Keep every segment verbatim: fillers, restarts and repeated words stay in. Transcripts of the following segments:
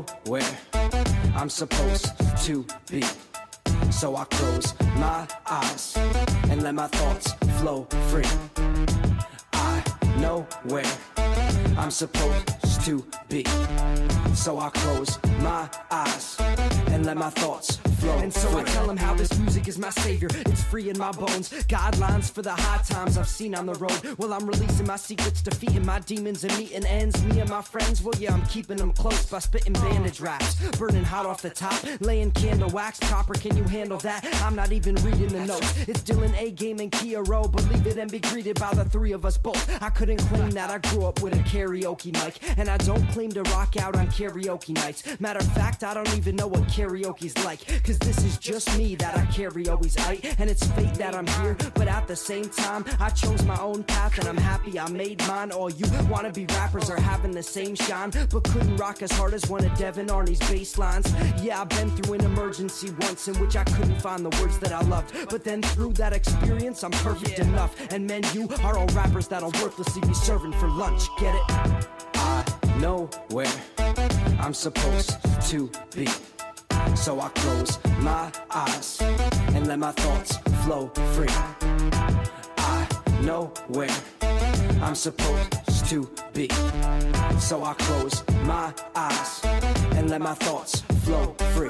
know where I'm supposed to be. So I close my eyes and let my thoughts flow free. I know where I'm supposed to be. So I close my eyes and let my thoughts flow. And so free. I tell him how this music is my savior. It's free in my bones. Guidelines for the hard times I've seen on the road. Well, I'm releasing my secrets, defeating my demons, and meeting ends. Me and my friends, well, yeah, I'm keeping them close by spitting bandage raps, burning hot off the top, laying candle wax. Copper, can you handle that? I'm not even reading the notes. It's Dylan A Game and Kia Rowe. Believe it and be greeted by the three of us both. I couldn't claim that I grew up with a karaoke mic, and I don't claim to rock out on karaoke nights. Matter of fact, I don't even know what karaoke's like, cause this is just me that I carry always right. And it's fate that I'm here, but at the same time I chose my own path and I'm happy I made mine. All you wannabe rappers are having the same shine, but couldn't rock as hard as one of Devin Arnie's bass lines. Yeah, I've been through an emergency once in which I couldn't find the words that I loved, but then through that experience I'm perfect enough. And men, you are all rappers that'll worthlessly be serving for lunch. Get it? I know where I'm supposed to be. So I close my eyes and let my thoughts flow free. I know where I'm supposed to be. So I close my eyes and let my thoughts flow free.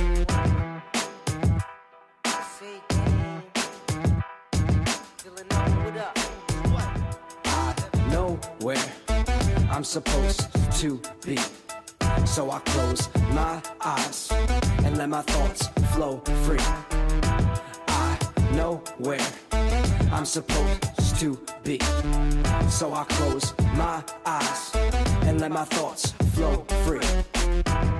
I know where I'm supposed to be. So I close my eyes and let my thoughts flow free. I know where I'm supposed to be. So I close my eyes and let my thoughts flow free.